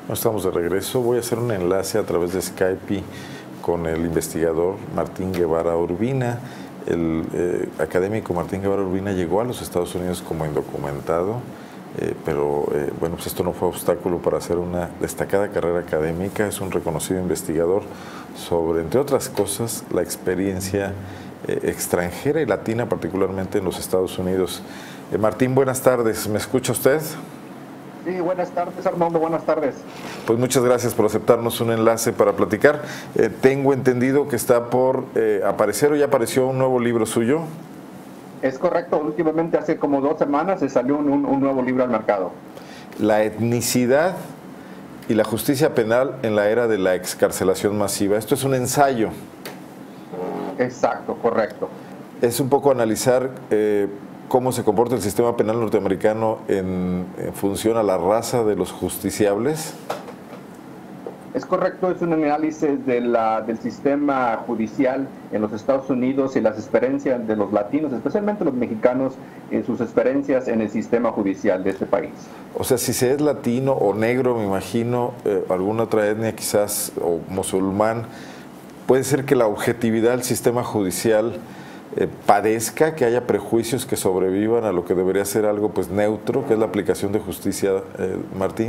No estamos de regreso. Voy a hacer un enlace a través de Skype con el investigador Martín Guevara Urbina. El académico Martín Guevara Urbina llegó a los Estados Unidos como indocumentado, pero bueno, pues esto no fue obstáculo para hacer una destacada carrera académica. Es un reconocido investigador sobre, entre otras cosas, la experiencia extranjera y latina, particularmente en los Estados Unidos. Martín, buenas tardes. ¿Me escucha usted? Sí, buenas tardes, Armando, buenas tardes. Pues muchas gracias por aceptarnos un enlace para platicar. Tengo entendido que está por aparecer o ya apareció un nuevo libro suyo. Es correcto, últimamente hace como 2 semanas se salió un nuevo libro al mercado. La etnicidad y la justicia penal en la era de la excarcelación masiva. Esto es un ensayo. Exacto, correcto. Es un poco analizar cómo se comporta el sistema penal norteamericano en función a la raza de los justiciables. Es correcto, es un análisis del sistema judicial en los Estados Unidos y las experiencias de los latinos, especialmente los mexicanos, en sus experiencias en el sistema judicial de este país. O sea, si se es latino o negro, me imagino, alguna otra etnia quizás, o musulmán, puede ser que la objetividad del sistema judicial padezca, que haya prejuicios que sobrevivan a lo que debería ser algo pues neutro, que es la aplicación de justicia, Martín.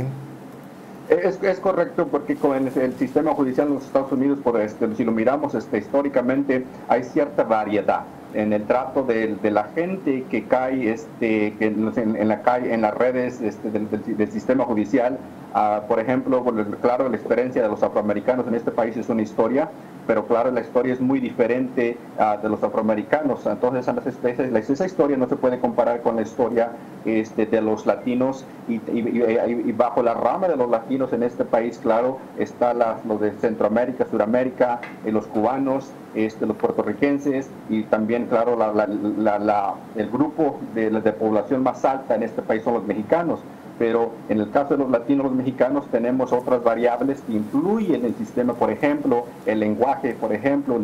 Es correcto, porque con el sistema judicial en los Estados Unidos, si lo miramos históricamente, hay cierta variedad en el trato de la gente que cae en la calle, en las redes del sistema judicial. Por ejemplo, claro, la experiencia de los afroamericanos en este país es una historia, pero claro, la historia es muy diferente de los afroamericanos. Entonces, esa historia no se puede comparar con la historia de los latinos, y bajo la rama de los latinos en este país, claro, está los de Centroamérica, Suramérica, los cubanos, los puertorriquenses, y también, claro, el grupo de población más alta en este país son los mexicanos. Pero en el caso de los latinos, los mexicanos, tenemos otras variables que influyen en el sistema, por ejemplo, el lenguaje, por ejemplo,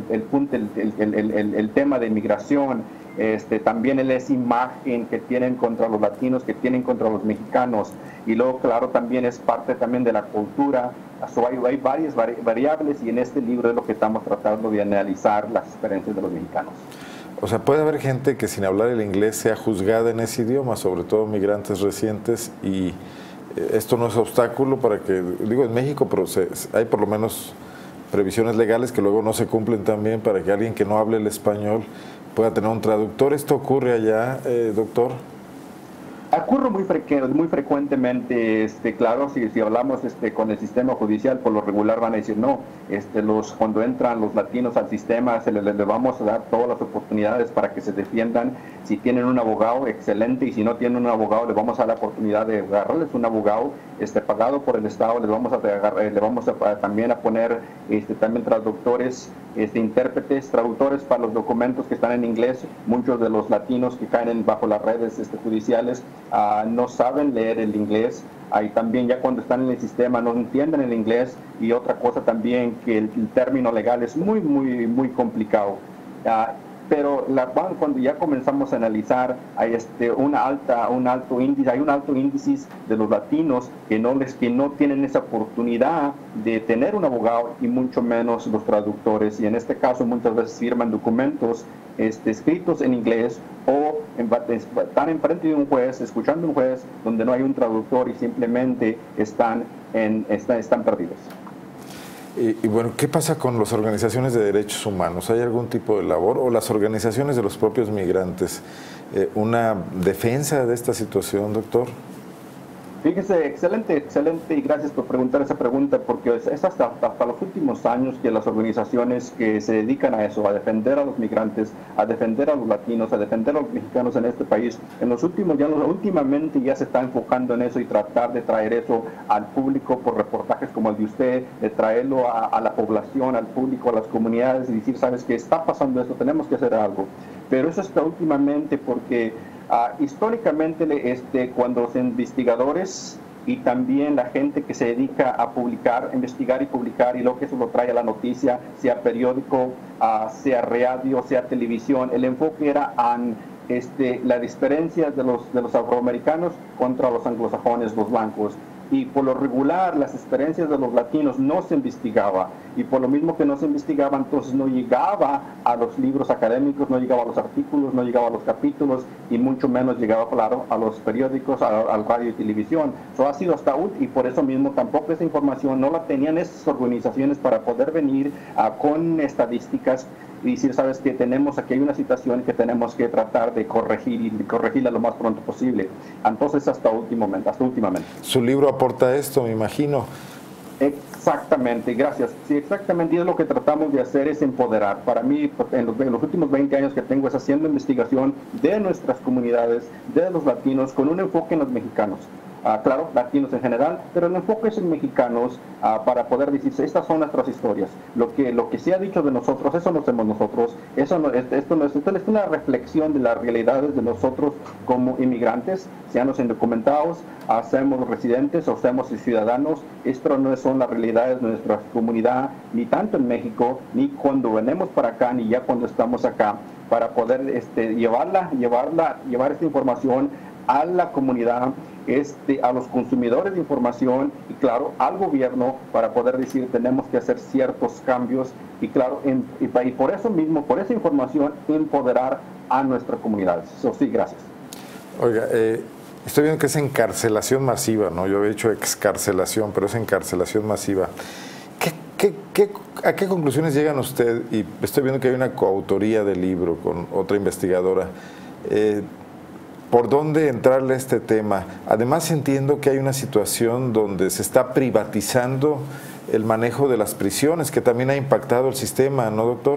el tema de inmigración, también esa imagen que tienen contra los latinos, que tienen contra los mexicanos, y luego, claro, también es parte también de la cultura. Hay varias variables, y en este libro es lo que estamos tratando de analizar las experiencias de los mexicanos. O sea, puede haber gente que sin hablar el inglés sea juzgada en ese idioma, sobre todo migrantes recientes, y esto no es obstáculo para que, digo, en México, pero hay por lo menos previsiones legales que luego no se cumplen también para que alguien que no hable el español pueda tener un traductor. ¿Esto ocurre allá, doctor? Ocurre muy frecuentemente, claro, si hablamos con el sistema judicial, por lo regular van a decir no, cuando entran los latinos al sistema les vamos a dar todas las oportunidades para que se defiendan. Si tienen un abogado, excelente, y si no tienen un abogado, les vamos a dar la oportunidad de agarrarles un abogado pagado por el Estado. Le vamos a también a poner también traductores, intérpretes, traductores para los documentos que están en inglés. Muchos de los latinos que caen bajo las redes judiciales no saben leer el inglés. Ahí también, ya cuando están en el sistema, no entienden el inglés. Y otra cosa también, que el término legal es muy complicado. Pero cuando ya comenzamos a analizar, hay un alto índice de los latinos que no tienen esa oportunidad de tener un abogado, y mucho menos los traductores, y en este caso muchas veces firman documentos escritos en inglés, o están enfrente de un juez, escuchando a un juez donde no hay un traductor, y simplemente están perdidos. Y bueno, ¿qué pasa con las organizaciones de derechos humanos? ¿Hay algún tipo de labor, o las organizaciones de los propios migrantes, una defensa de esta situación, doctor? Fíjese, excelente, y gracias por preguntar esa pregunta, porque es hasta los últimos años que las organizaciones que se dedican a eso, a defender a los migrantes, a defender a los latinos, a defender a los mexicanos en este país, últimamente ya se está enfocando en eso, y tratar de traer eso al público por reportajes como el de usted, de traerlo a la población, al público, a las comunidades, y decir, sabes que está pasando esto, tenemos que hacer algo. Pero eso está últimamente porque históricamente, cuando los investigadores y también la gente que se dedica a investigar y publicar, y lo que eso lo trae a la noticia, sea periódico, sea radio, sea televisión, el enfoque era en la diferencia de los afroamericanos contra los anglosajones, los blancos. y por lo regular las experiencias de los latinos no se investigaba, y por lo mismo que no se investigaba, entonces no llegaba a los libros académicos, no llegaba a los artículos, no llegaba a los capítulos, y mucho menos llegaba, claro, a los periódicos, al radio y televisión. Eso ha sido hasta y por eso mismo tampoco esa información no la tenían esas organizaciones para poder venir con estadísticas y decir, sabes que tenemos aquí hay una situación que tenemos que tratar de corregir y corregirla lo más pronto posible. Entonces hasta últimamente. Su libro aporta esto, me imagino. Exactamente, gracias. Sí, exactamente, y es lo que tratamos de hacer, es empoderar. Para mí, en los últimos 20 años que tengo, es haciendo investigación de nuestras comunidades, de los latinos, con un enfoque en los mexicanos. Claro, latinos en general, pero el enfoque es en mexicanos para poder decir, estas son nuestras historias. Lo que se ha dicho de nosotros, eso no somos nosotros, esto es una reflexión de las realidades de nosotros como inmigrantes, seamos indocumentados, seamos residentes o seamos ciudadanos. Esto no son las realidades de nuestra comunidad, ni tanto en México, ni cuando venimos para acá, ni ya cuando estamos acá, para poder llevar esta información a la comunidad, a los consumidores de información y claro, al gobierno para poder decir tenemos que hacer ciertos cambios y claro, y por eso mismo, por esa información, empoderar a nuestras comunidades. Eso sí, gracias. Oiga, estoy viendo que es encarcelación masiva, ¿no? Yo había dicho excarcelación, pero es encarcelación masiva. ¿A qué conclusiones llegan usted? Y estoy viendo que hay una coautoría del libro con otra investigadora. ¿Por dónde entrarle a este tema? Además entiendo que hay una situación donde se está privatizando el manejo de las prisiones, que también ha impactado el sistema, ¿no, doctor?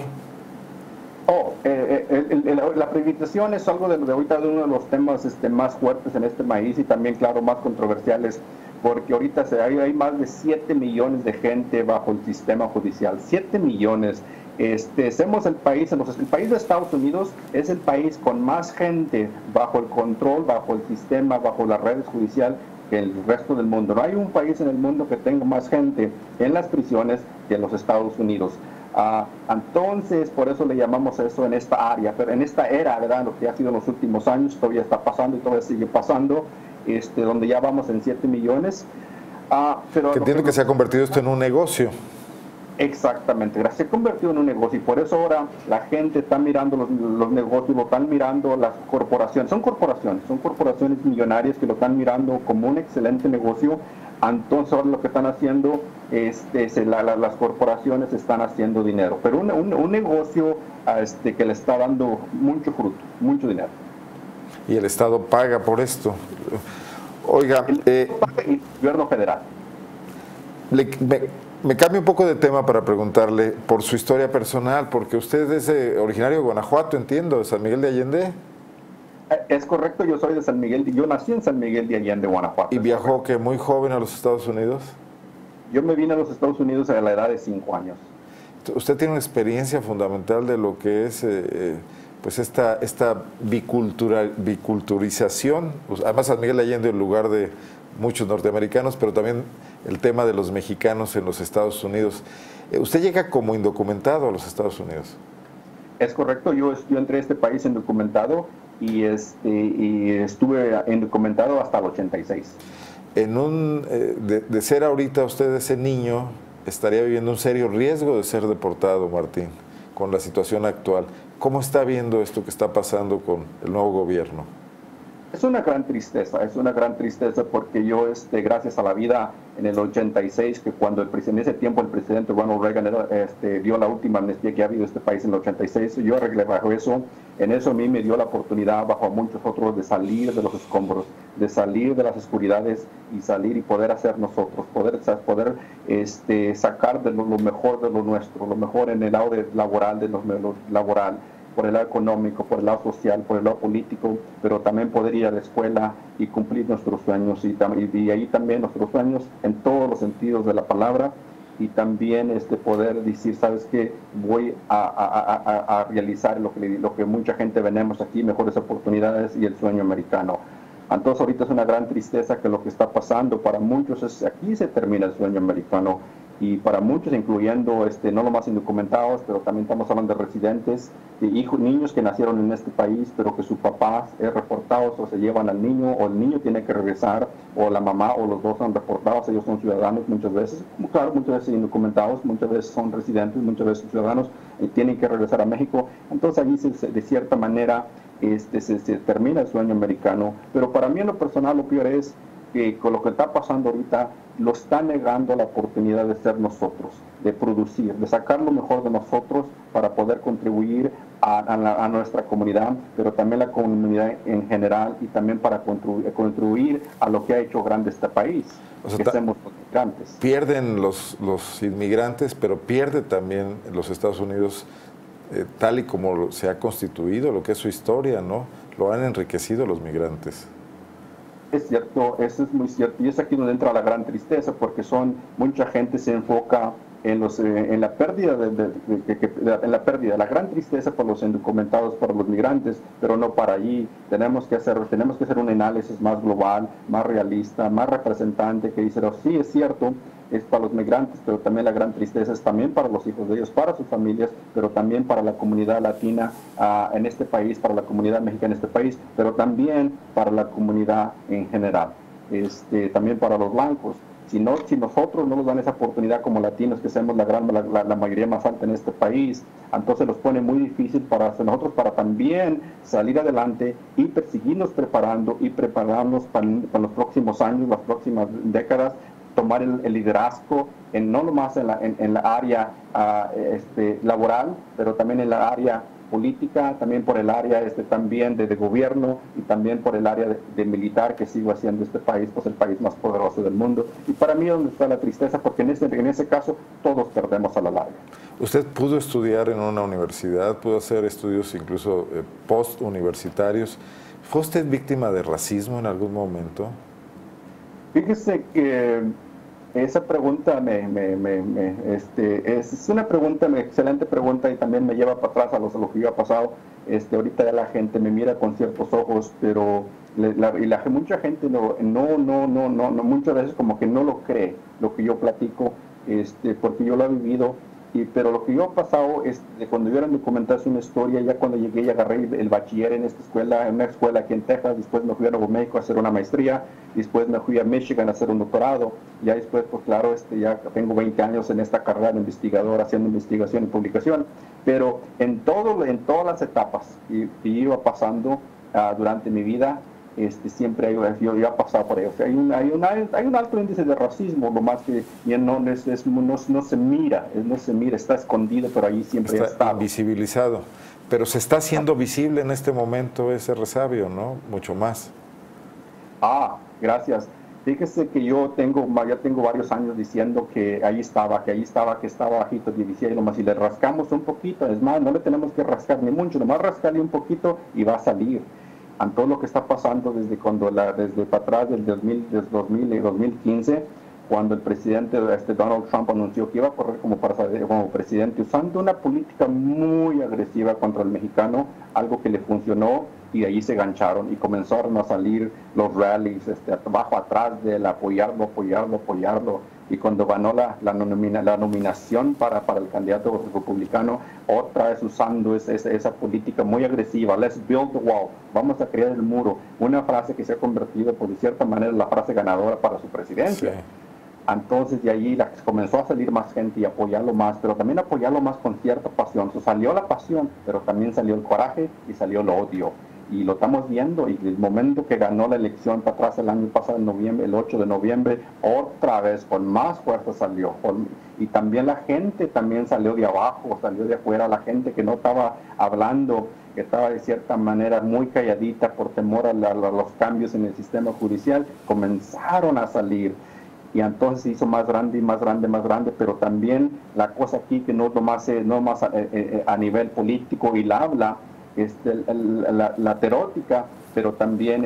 La privatización es algo de ahorita de uno de los temas más fuertes en este país y también, claro, más controversiales, porque ahorita hay más de 7 millones de gente bajo el sistema judicial. 7 millones. Somos el país de Estados Unidos es el país con más gente bajo el control, bajo el sistema, bajo las redes judiciales que el resto del mundo. No hay un país en el mundo que tenga más gente en las prisiones que los Estados Unidos. Entonces, por eso le llamamos eso en esta área, pero en esta era, ¿verdad? Lo que ha sido en los últimos años, todavía está pasando y todavía sigue pasando, donde ya vamos en 7 millones. Pero que entiendo que se ha convertido esto en un negocio. Exactamente, se ha convertido en un negocio y por eso ahora la gente está mirando los negocios, lo están mirando las corporaciones, son corporaciones millonarias que lo están mirando como un excelente negocio. Entonces ahora lo que están haciendo, las corporaciones están haciendo dinero, pero un negocio que le está dando mucho fruto, mucho dinero. Y el Estado paga por esto. Oiga, el gobierno federal. Me cambio un poco de tema para preguntarle por su historia personal, porque usted es originario de Guanajuato, entiendo, de San Miguel de Allende. Es correcto, yo soy de San Miguel, yo nací en San Miguel de Allende, Guanajuato. ¿Y viajó que muy joven a los Estados Unidos? Yo me vine a los Estados Unidos a la edad de 5 años. Usted tiene una experiencia fundamental de lo que es pues esta biculturización. Además, San Miguel de Allende es el lugar de muchos norteamericanos, pero también el tema de los mexicanos en los Estados Unidos. ¿Usted llega como indocumentado a los Estados Unidos? Es correcto, yo entré a este país indocumentado y estuve indocumentado hasta el 86. De ser ahorita usted ese niño, estaría viviendo un serio riesgo de ser deportado, Martín, con la situación actual. ¿Cómo está viendo esto que está pasando con el nuevo gobierno? Es una gran tristeza porque yo, gracias a la vida en el 86, que cuando en ese tiempo el presidente Ronald Reagan dio la última amnistía que ha habido en este país en el 86, yo arreglé bajo eso. En eso a mí me dio la oportunidad, bajo a muchos otros, de salir de los escombros, de salir de las oscuridades y salir y poder hacer nosotros, poder sacar de lo mejor de lo nuestro, lo mejor en el lado laboral, por el lado económico, por el lado social, por el lado político, pero también poder ir a la escuela y cumplir nuestros sueños y ahí también nuestros sueños en todos los sentidos de la palabra y también poder decir, ¿sabes qué? Voy a realizar lo que mucha gente venimos aquí, mejores oportunidades y el sueño americano. Entonces ahorita es una gran tristeza que lo que está pasando para muchos es aquí se termina el sueño americano y para muchos, incluyendo no nomás indocumentados, pero también estamos hablando de residentes, de hijos, niños que nacieron en este país, pero que sus papás es reportados o se llevan al niño, o el niño tiene que regresar, o la mamá o los dos son reportados, ellos son ciudadanos muchas veces, claro, muchas veces indocumentados, muchas veces son residentes, muchas veces ciudadanos, tienen que regresar a México. Entonces allí de cierta manera se termina el sueño americano, pero para mí en lo personal lo peor es que con lo que está pasando ahorita lo está negando la oportunidad de ser nosotros, de producir, de sacar lo mejor de nosotros para poder contribuir a nuestra comunidad, pero también la comunidad en general, y también para contribuir a lo que ha hecho grande este país, o sea, que somos los migrantes. Pierden los inmigrantes, pero pierde también los Estados Unidos tal y como se ha constituido, lo que es su historia, ¿no? Lo han enriquecido los migrantes. Es cierto, eso es muy cierto, y es aquí donde entra la gran tristeza, porque mucha gente se enfoca en la pérdida la gran tristeza por los indocumentados, por los migrantes, pero no para allí. Tenemos que hacer un análisis más global, más realista, más representante, que dice, sí, es cierto, es para los migrantes, pero también la gran tristeza es también para los hijos de ellos, para sus familias, pero también para la comunidad latina en este país, para la comunidad mexicana en este país, pero también para la comunidad en general, también para los blancos. Si nosotros no nos dan esa oportunidad como latinos, que somos la mayoría más alta en este país, entonces nos pone muy difícil para nosotros para también salir adelante y seguirnos preparando y prepararnos para los próximos años, las próximas décadas, tomar el liderazgo no nomás en la área laboral, pero también en la área política, también por el área también de gobierno, y también por el área de militar, que sigo haciendo este país pues el país más poderoso del mundo. Y para mí donde está la tristeza, porque en ese caso todos perdemos a la larga. Usted pudo estudiar en una universidad, pudo hacer estudios incluso post-universitarios. ¿Fue usted víctima de racismo en algún momento? Fíjese que esa pregunta es una excelente pregunta, y también me lleva para atrás a lo que yo ha pasado. Ahorita ya la gente me mira con ciertos ojos, pero mucha gente muchas veces como que no lo cree lo que yo platico, porque yo lo he vivido. Pero lo que yo he pasado es cuando yo era documental una historia, ya cuando llegué y agarré el bachiller en una escuela aquí en Texas, después me fui a Nuevo México a hacer una maestría, después me fui a Michigan a hacer un doctorado, ya después, pues claro, ya tengo 20 años en esta carrera de investigador, haciendo investigación y publicación, pero en todas las etapas que iba pasando durante mi vida, siempre yo he pasado por ello. O sea, hay un alto índice de racismo, lo más que no se mira, está escondido, pero ahí siempre está invisibilizado. Pero se está haciendo visible en este momento ese resabio, ¿no? Mucho más. Gracias. Fíjese que ya tengo varios años diciendo que estaba bajito, decía nomás, si le rascamos un poquito, es más, no le tenemos que rascar ni mucho, nomás rascarle un poquito y va a salir. En todo lo que está pasando desde para atrás del 2000 y 2015, cuando el presidente Donald Trump anunció que iba a correr como presidente, usando una política muy agresiva contra el mexicano, algo que le funcionó, y ahí se gancharon y comenzaron a salir los rallies atrás de él, apoyarlo, y cuando ganó la nominación para el candidato republicano, otra vez usando esa política muy agresiva, let's build the wall, vamos a crear el muro, una frase que se ha convertido por de cierta manera en la frase ganadora para su presidencia. Sí. Entonces de allí comenzó a salir más gente y apoyarlo más, pero también apoyarlo más con cierta pasión. Salió la pasión, pero también salió el coraje y salió el odio. Y lo estamos viendo, y el momento que ganó la elección para atrás el año pasado, el 8 de noviembre, otra vez con más fuerza salió. Y también la gente también salió de abajo, salió de afuera, la gente que no estaba hablando, que estaba de cierta manera muy calladita por temor a los cambios en el sistema judicial, comenzaron a salir. Y entonces se hizo más grande y más grande, pero también la cosa aquí que no más a nivel político y la habla, la teórica, pero también,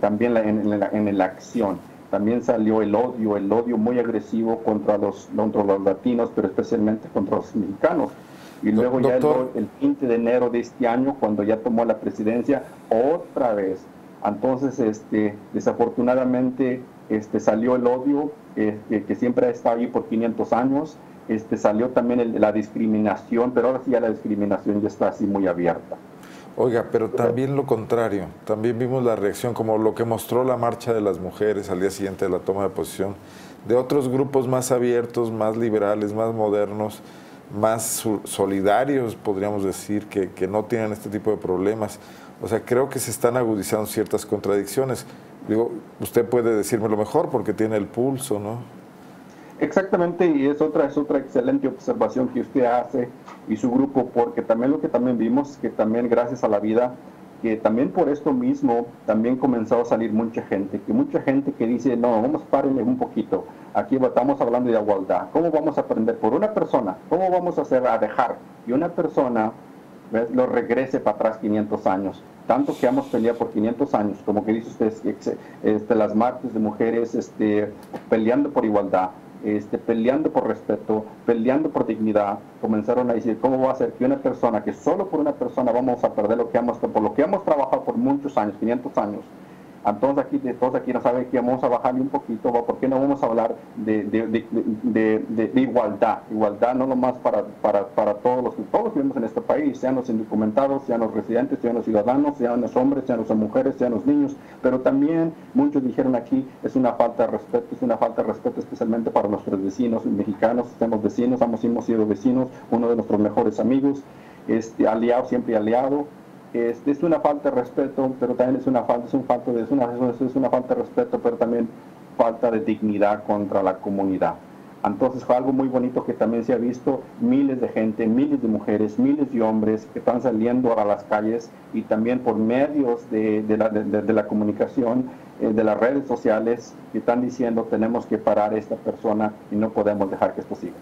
en la acción. También salió el odio muy agresivo contra los latinos, pero especialmente contra los mexicanos. Y luego ya el 20 de enero de este año, cuando ya tomó la presidencia, otra vez. Entonces, desafortunadamente, salió el odio, que siempre ha estado ahí por 500 años, salió también la discriminación, pero ahora sí ya la discriminación ya está así muy abierta. Oiga, pero también lo contrario, también vimos la reacción, como lo que mostró la marcha de las mujeres al día siguiente de la toma de posición, de otros grupos más abiertos, más liberales, más modernos, más solidarios, podríamos decir, que no tienen este tipo de problemas. O sea, creo que se están agudizando ciertas contradicciones. Digo, usted puede decírmelo mejor porque tiene el pulso, ¿no? Exactamente, y es otra excelente observación que usted hace y su grupo, porque también lo que también vimos, que también gracias a la vida, que también por esto mismo también comenzó a salir mucha gente que dice, no, vamos, párenle un poquito, aquí estamos hablando de igualdad, ¿cómo vamos a aprender por una persona? ¿Cómo vamos a dejar que una persona, ¿ves?, lo regrese para atrás 500 años? Tanto que hemos peleado por 500 años, como que dice usted, las marchas de mujeres peleando por igualdad, peleando por respeto, peleando por dignidad. Comenzaron a decir, ¿cómo va a ser que una persona, que solo por una persona vamos a perder por lo que hemos trabajado por muchos años, 500 años? Entonces todos aquí no saben que vamos a bajarle un poquito, ¿por qué no vamos a hablar de igualdad no nomás para todos que vivimos en este país, sean los indocumentados, sean los residentes, sean los ciudadanos, sean los hombres, sean las mujeres, sean los niños, pero también muchos dijeron aquí, es una falta de respeto especialmente para nuestros vecinos mexicanos, somos vecinos, hemos sido vecinos, uno de nuestros mejores amigos, aliado, siempre aliado. Es una falta de respeto, pero también es una falta de respeto, pero también falta de dignidad contra la comunidad. Entonces fue algo muy bonito que también se ha visto, miles de gente, miles de mujeres, miles de hombres que están saliendo a las calles y también por medios de la comunicación, de las redes sociales, que están diciendo tenemos que parar a esta persona y no podemos dejar que esto siga.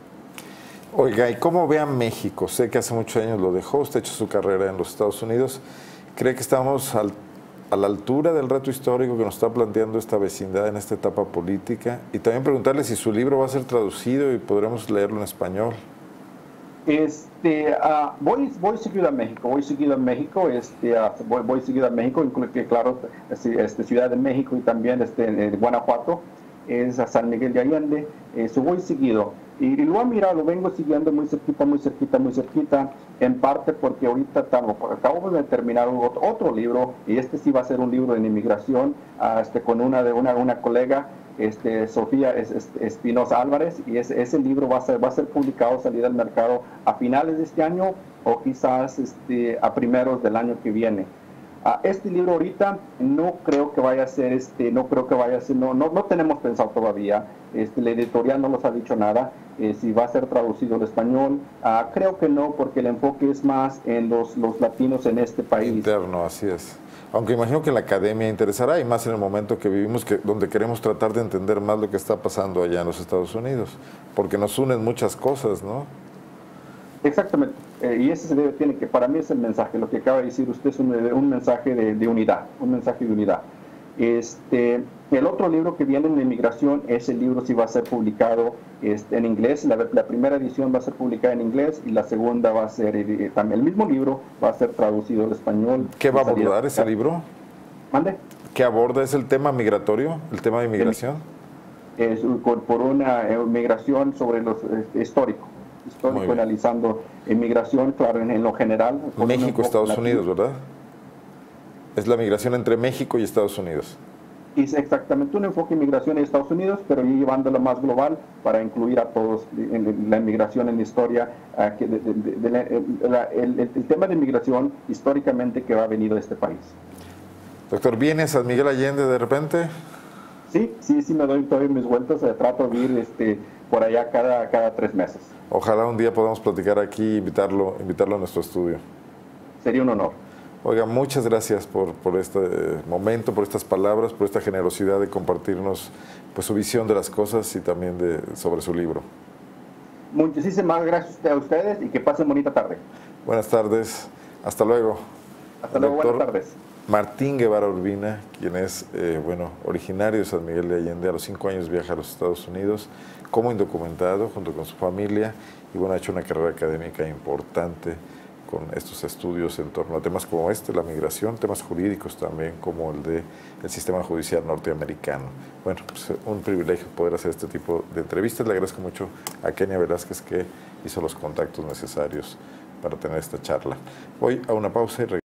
Oiga, ¿y cómo ve a México? Sé que hace muchos años lo dejó, usted ha hecho su carrera en los Estados Unidos. ¿Cree que estamos a la altura del reto histórico que nos está planteando esta vecindad en esta etapa política? Y también preguntarle si su libro va a ser traducido y podremos leerlo en español. Voy seguido a México, voy seguido a México, incluye, claro, Ciudad de México y también en Guanajuato, es a San Miguel de Allende, voy seguido. Y lo he mirado, lo vengo siguiendo muy cerquita, en parte porque ahorita acabo de terminar otro libro, y sí va a ser un libro de inmigración, con una colega, Sofía Espinosa Álvarez, y ese libro va a ser publicado, salir al mercado a finales de este año, o quizás a primeros del año que viene. Este libro ahorita no creo que vaya a ser, no tenemos pensado todavía, la editorial no nos ha dicho nada, si va a ser traducido al español, creo que no, porque el enfoque es más en los latinos en este país. Interno, así es. Aunque imagino que la academia interesará, y más en el momento que vivimos, donde queremos tratar de entender más lo que está pasando allá en los Estados Unidos, porque nos unen muchas cosas, ¿no? Exactamente, y ese tiene que, para mí es el mensaje, lo que acaba de decir usted es un mensaje de unidad, un mensaje de unidad. El otro libro que viene en la inmigración, ese libro sí va a ser publicado en inglés, la primera edición va a ser publicada en inglés y la segunda va a ser, también el mismo libro va a ser traducido al español. ¿Qué va a abordar ese libro? ¿Mande? ¿Qué aborda? ¿Es el tema migratorio, el tema de inmigración? Es por una migración sobre los histórico, analizando inmigración, claro, en lo general. México, Estados Unidos, ¿verdad? Es la migración entre México y Estados Unidos. Es exactamente un enfoque de inmigración en Estados Unidos, pero llevándolo más global para incluir a todos en la inmigración en la historia, el tema de inmigración históricamente que ha venido a este país. Doctor, ¿viene a San Miguel Allende de repente? Sí, me doy todavía mis vueltas, trato de ir por allá cada 3 meses. Ojalá un día podamos platicar aquí, invitarlo a nuestro estudio. Sería un honor. Oiga, muchas gracias por este momento, por estas palabras, por esta generosidad de compartirnos pues, su visión de las cosas y también sobre su libro. Muchísimas gracias a ustedes y que pasen bonita tarde. Buenas tardes, hasta luego. Hasta luego, buenas tardes. Martín Guevara Urbina, quien es originario de San Miguel de Allende, a los 5 años viaja a los Estados Unidos como indocumentado junto con su familia y ha hecho una carrera académica importante con estos estudios en torno a temas como la migración, temas jurídicos también como el del sistema judicial norteamericano. Bueno, pues un privilegio poder hacer este tipo de entrevistas. Le agradezco mucho a Kenia Velázquez que hizo los contactos necesarios para tener esta charla. Voy a una pausa y regreso.